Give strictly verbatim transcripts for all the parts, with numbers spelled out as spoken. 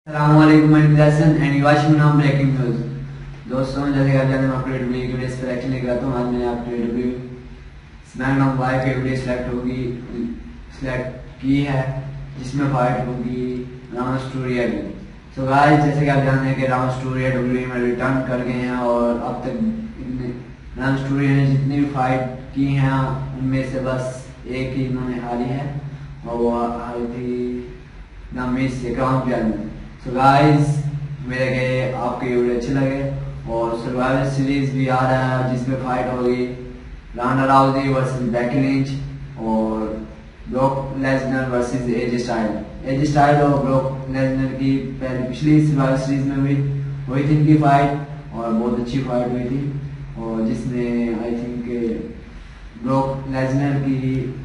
Assalamualaikum and you watching now breaking news। दोस्तों जैसे कि आप जानते हैं मैं अपडेट वीडियो के लिए सिलेक्शन लेकर आता हूँ। आज मैंने आपके वीडियो स्मैकडाउन वाई की वीडियो सिलेक्ट होगी सिलेक्ट की है जिसमें फाइट होगी राउंड स्टोरी की। सो गाइस जैसे कि आप जानते हैं कि राउंड स्टोरी डब्ल्यू में रिटर्न कर गए हैं और अब तक राउंड स्टोरी ने जितनी भी फाइट की हैं उनमें से बस एक ही इन्होंने हारी है और वो हारी थी नामी से क्राउन प्यार में। सो गाइस मेरे के आपके वीडियो अच्छे लगे और सर्वाइवल सीरीज भी आ रहा है जिसमें फाइट होगी ronda rousey versus Becky Lynch और Brock Lesnar versus AJ Styles. AJ Styles और ब्रॉक लेसनर की पहले पिछली सर्वाइवल सीरीज में भी हुई थी इनकी फाइट और बहुत अच्छी फाइट हुई थी और जिसमें आई थिंक ब्रॉक लेसनर की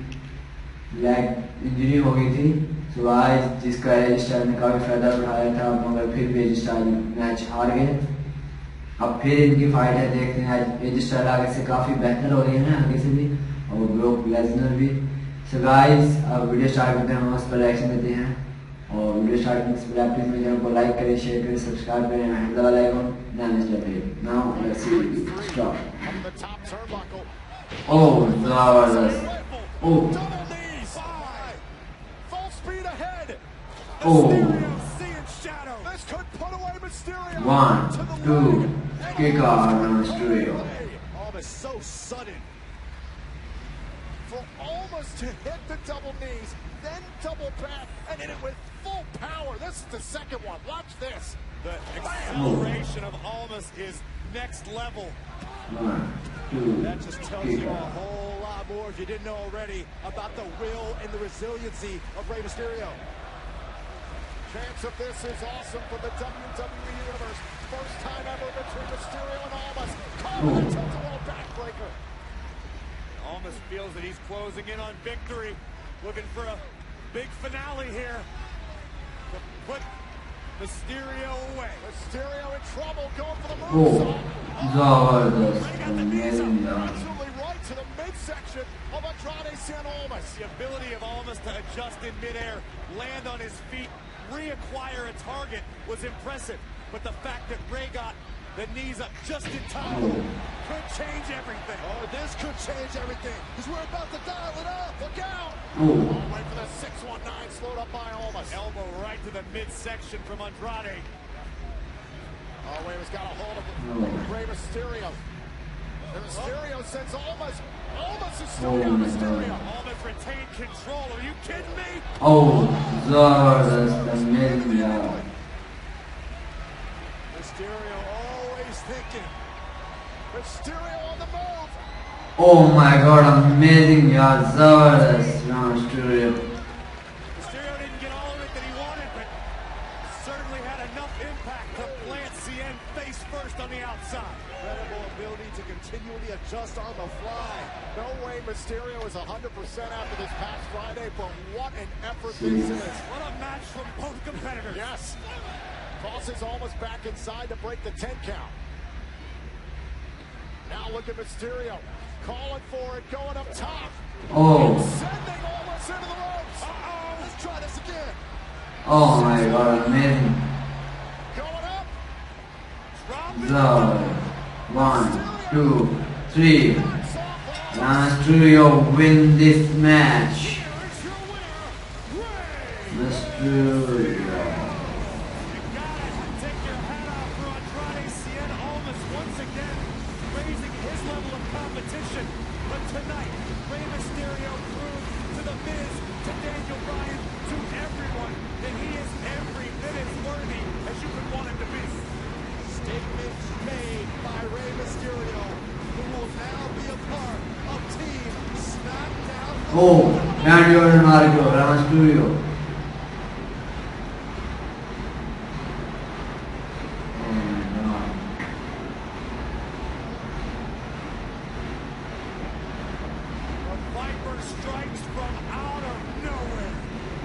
लेग इंजरी हो गई थी। तो आज जिसका एज स्टाइल ने काफी फायदा उठाया था मगर फिर भी एज स्टाइल मैच हार गए। अब फिर इनकी फाइट है, देखते हैं आज एज स्टाइल आगे से काफी बेहतर हो रही है आगे से भी और ब्रॉक लेसनर भी। सो गाइस अब वीडियो स्टार्ट करते हैं, हम उस पर रिएक्शन देते हैं और वीडियो स्टार्ट करने से पहले प्लीज मेरे चैनल को लाइक करें, शेयर करें, सब्सक्राइब करें and hit the bell icon. Then let's get it now let's see start. Oh जबरदस्त। Oh Oh, one, two, kick out on Mysterio. Almost so sudden. For almost to hit the double knees, then double back, and hit it with full power. This is the second one. Watch this. The acceleration of Almas is next level. One, two, that just tells you a whole lot more if you didn't know already about the will and the resiliency of Rey Mysterio. Chance of this is awesome for the W W E Universe. First time ever between Mysterio and Almas. Caught with a tilt-a-wall backbreaker. Almas feels that he's closing in on victory. Looking for a big finale here to put Mysterio away. Mysterio in trouble, going for the moonsault. Zabardast, amazing job. Absolutely right to the midsection of Andrade Cien Almas. The ability of Almas to adjust in midair, land on his feet, reacquire a target was impressive, but the fact that Rey got the knees up just in time oh. could change everything. Oh, this could change everything, because we're about to dial it up. Look out! Oh. Oh, right for the six one nine, slowed up by Almas. Elbow right to the midsection from Andrade. Oh, Rey's got a hold of oh. Rey Mysterio. And Mysterio oh. sends Almas. Almas is still oh, down Mysterio. Almas retained control. Are you kidding me? Oh, Zabardast, amazing job. Mysterio always thinking. Mysterio on the move. Oh my God, amazing job, Zabardast, Mysterio. Mysterio didn't get all of it that he wanted, but certainly had enough impact to plant Cien face first on the outside. Incredible ability to continually adjust on the fly. No way Mysterio is one hundred percent after this past Friday, but what an effort this is. What a match from both competitors. Yes. Tosses almost back inside to break the ten count. Now look at Mysterio. Calling for it, going up top. Oh. Sending almost into the ropes. Uh-oh. Let's try this again. Oh my God, amazing. Going up. So, one, two, three. Mysterio win this match. Mysterio. Tonight, Rey Mysterio proved to the Miz, to Daniel Bryan, to everyone that he is every bit as worthy as you could want him to be. Statement made by Rey Mysterio, who will now be a part of Team SmackDown. Oh, and you're an article, Mysterio. Strikes from out of nowhere.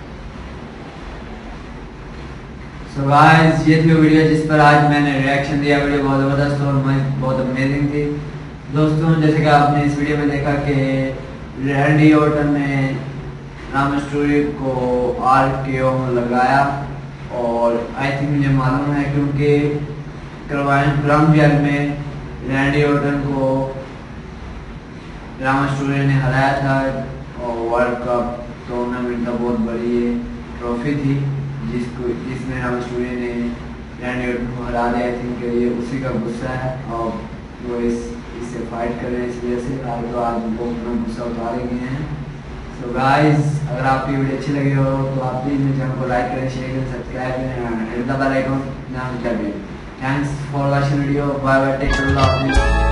So guys, ये थी video जिस पर आज मैंने reaction दिया। Video बहुत ज़बरदस्त और बहुत अमेजिंग थी। दोस्तों जैसे कि आपने इस वीडियो में देखा कि रैंडी ऑर्टन ने राम स्टोरी को आर के ओ में लगाया और आई थिंक मुझे मालूम है क्योंकि ग्राउंड जेल में रैंडी ऑर्टन को रey मिस्टीरियो ने हराया था और वर्ल्ड कप टूर्नामेंट का बहुत बड़ी ट्रॉफी थी जिसको जिसमें रey मिस्टीरियो ने रैंडी ऑर्टन को हरा दिया। आई थिंक ये उसी का गुस्सा है और वो इस इससे फाइट कर रहे हैं, इस वजह से आज तो आज वो अपना गुस्सा उतारे गए हैं। सो गाइस, अगर आपकी वीडियो अच्छी लगी हो तो आप प्लीज़ मेरे चैनल को लाइक करें, शेयर करें, सब्सक्राइब करें, हिट द बेल आइकन ना करें। Thanks for watching video. Bye bye, take care, love you.